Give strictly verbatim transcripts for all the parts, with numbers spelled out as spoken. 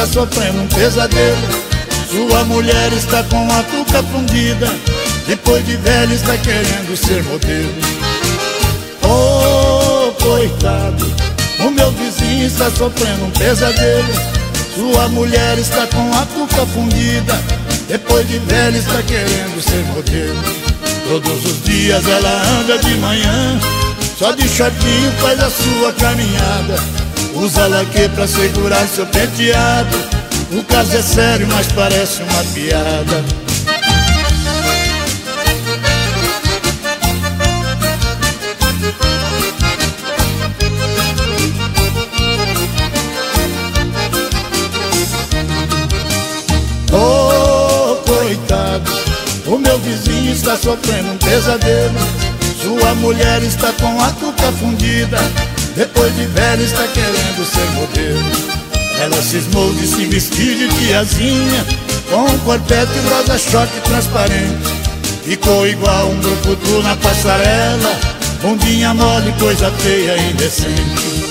sofrendo um pesadelo. Sua mulher está com a cuca fundida, depois de velha está querendo ser modelo. Oh, coitado, o meu vizinho está sofrendo um pesadelo. Sua mulher está com a cuca fundida, depois de velha está querendo ser modelo. Todos os dias ela anda de manhã, só de shortinho faz a sua caminhada. Usa laque pra segurar seu penteado. O caso é sério, mas parece uma piada. Oh, coitado, o meu vizinho está sofrendo um pesadelo. Sua mulher está com a cuca fundida, depois de velha está querendo ser modelo. Ela cismou de se vestir de tiazinha, com um corpete rosa choque transparente. Ficou igual um brucutu na passarela, bundinha mole, coisa feia e indecente.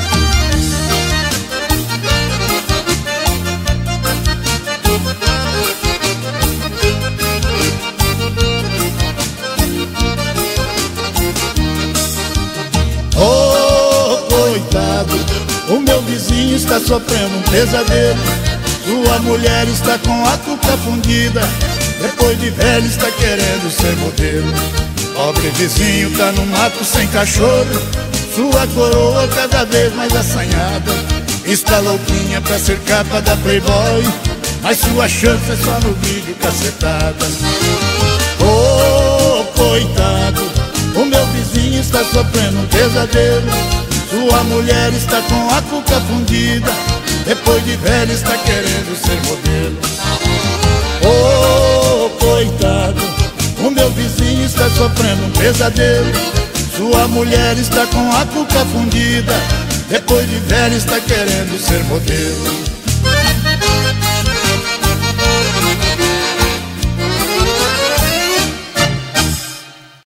Oh, coitado, o meu vizinho está sofrendo um pesadelo. Sua mulher está com a cuca fundida, depois de velha está querendo ser modelo. Pobre vizinho tá no mato sem cachorro, sua coroa cada vez mais assanhada. Está louquinha pra ser capa da Playboy, mas sua chance é só no vídeo cacetada. Oh, coitado, o meu vizinho está sofrendo um pesadelo. Sua mulher está com a cuca fundida, depois de velha está querendo ser modelo. Oh, coitado, o meu vizinho está sofrendo um pesadelo. Sua mulher está com a cuca fundida, depois de velha está querendo ser modelo.